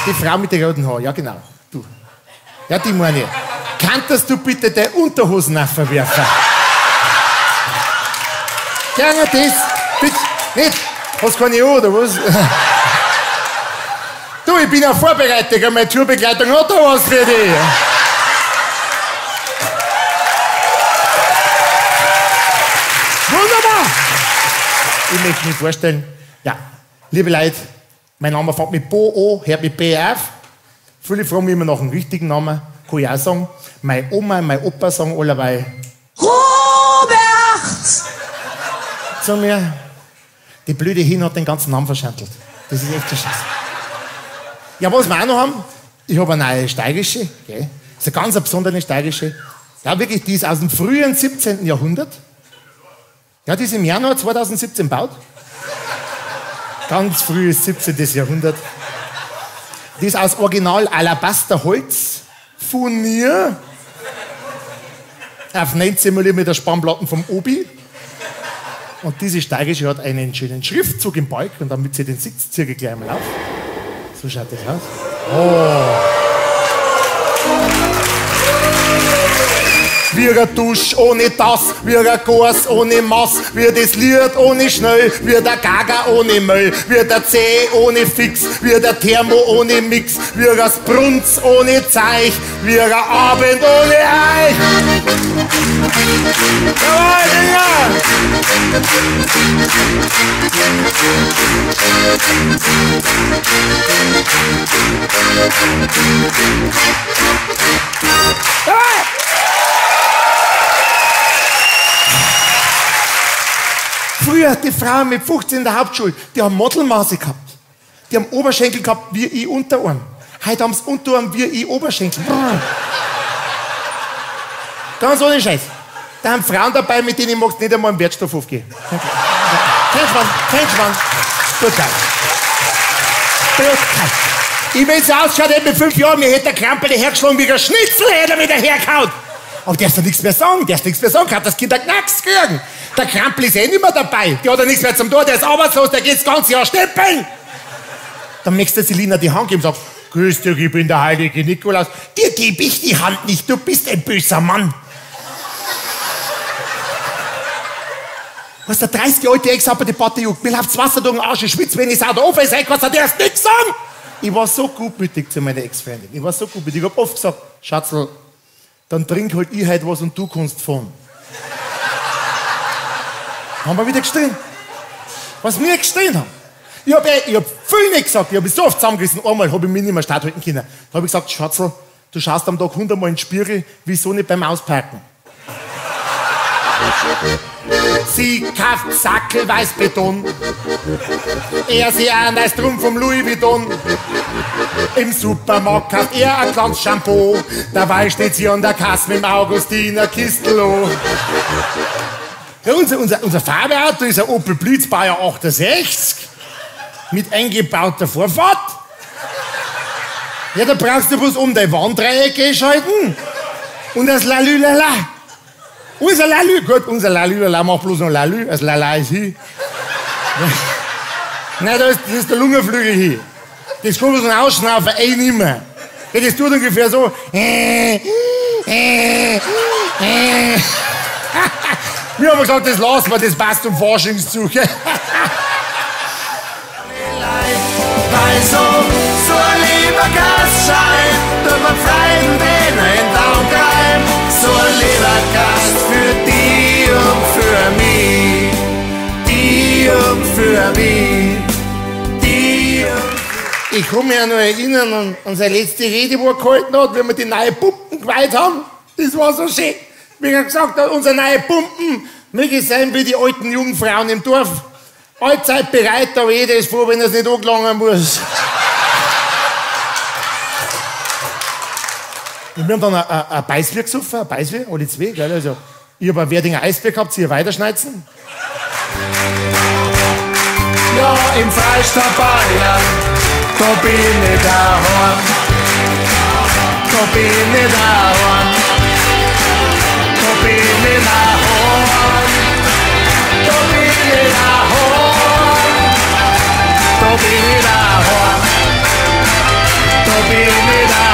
Die Frau mit den roten Haaren, ja genau. Du. Ja, die meine ich. Kannst du bitte deine Unterhosen verwerfen? Gerne das. Bitte. Nicht? Hast keine an, oder was? Du, ich bin ja vorbereitet. Meine Tourbegleitung hat da was für dich. Wunderbar. Ich möchte mich vorstellen, ja, liebe Leute, mein Name fängt mit Bo an, hört mit B auf. Viele fragen mich immer nach einem richtigen Namen. Kann ich auch sagen. Meine Oma und mein Opa sagen allerweil Robert! Zu mir, die blöde Hin hat den ganzen Namen verschandelt. Das ist echt so scheiße. Ja, was wir auch noch haben, ich habe eine neue steirische, okay? Das ist eine ganz besondere steirische. Ja, wirklich, die ist aus dem frühen 17. Jahrhundert. Ja, die ist im Januar 2017 gebaut. Ganz frühes 17. Jahrhundert. Die ist aus Original Alabasterholz, Furnier, auf 19 mm Spannplatten vom Obi. Und diese steirische hat einen schönen Schriftzug im Balk und damit sie den Sitz ziehe gleich einmal auf. So schaut das aus. Oh. Wie ein Dusch ohne das, wie ein Gas ohne Mass, wie das Lied ohne Schnell, wie der Gaga ohne Müll, wie der C ohne Fix, wie der Thermo ohne Mix, wie das Brunz ohne Zeich, wie ein Abend ohne Eich. Jawohl, Dinger! Hey! Früher, die Frauen mit 15 in der Hauptschule, die haben Modelmaße gehabt. Die haben Oberschenkel gehabt wie ich Unterarm. Heute haben sie Unterarm wie ich Oberschenkel. Ganz ohne Scheiß. Da haben Frauen dabei, mit denen ich magst nicht einmal einen Wertstoff aufgehen. Kein Schwanz. Brutal. Ich will so ausschauen, mit 5 Jahren, mir hätte der Krampel hergeschlagen wie ein Schnitzel, hätte er wieder hergehauen. Aber der darfst du nichts mehr sagen, kann das Kind einen Knacks kriegen. Der Krampel ist nicht mehr dabei, der hat ja nichts mehr zum Tor, der ist arbeitslos, der geht das ganze Jahr stempeln. Dann möchtest du Selina die Hand geben und sagst, grüß dich, ich bin der heilige Nikolaus. Dir gebe ich die Hand nicht, du bist ein böser Mann. Was der 30-alte Ex-Debatte juckt, mir läuft das Wasser durch den Arsch, ich schwitze, wenn ich sau, der Ofen ist was hat der erst nichts sagen. Ich war so gutmütig zu meiner Ex-Freundin, ich habe oft gesagt, Schatzl, dann trink halt ich heute was und du kannst fahren. Haben wir wieder gestritten. Was wir gestritten haben. Ich hab viel nicht gesagt, ich habe mich so oft zusammengerissen. Einmal habe ich mich nicht mehr starthalten können. Da habe ich gesagt, Schatzl, du schaust am Tag 100 Mal in den Spiegel, wieso nicht beim Ausparken? Sie kauft Sackel Weißbeton. Er sie ein neues Drum vom Louis Vuitton. Im Supermarkt kauft er ein Glanz-Shampoo. Dabei steht sie an der Kasse mit dem Augustiner Kistelo. Ja, unser Fahrwerauto ist ein Opel Blitz Baujahr 68 mit eingebauter Vorfahrt. Ja, da brauchst du bloß um dein Warndreieck schalten und das Lalülala. Unser Lalü, gut, unser Lalülala macht bloß noch Lalü, das Lala ist hier. Nein, das ist der Lungenflügel hier. Das kann man so ausschnaufen, nicht mehr. Ja, das tut ungefähr so. Wir haben gesagt, das lassen wir, das passt zum Forschungszug. Weil so ein lieber Gastschein, tut man freien Dänen in Daumgeheim. So ein lieber Gast für die und für mich. Die und für mich. Die und... Ich kann mich ja noch erinnern an seine letzte Rede, die er gehalten hat, wenn wir die neuen Pumpen geweiht haben. Das war so schön. Wie er gesagt hat, unsere neuen Pumpen möge sein wie die alten Jungfrauen im Dorf. Allzeit bereit, aber jeder ist froh, wenn er es nicht angelangen muss. Und wir haben dann ein Beißbier gesoffen, ein Beißbier, alle zwei, gell? Also, ich habe ein Werdinger Eisbier gehabt, sie weiterschneizen. Ja, im Freistaat Bayern, da bin ich daheim. Da bin ich daheim. Da bin ich daheim. Da bin ich daheim. Da bin ich daheim. Da bin wieder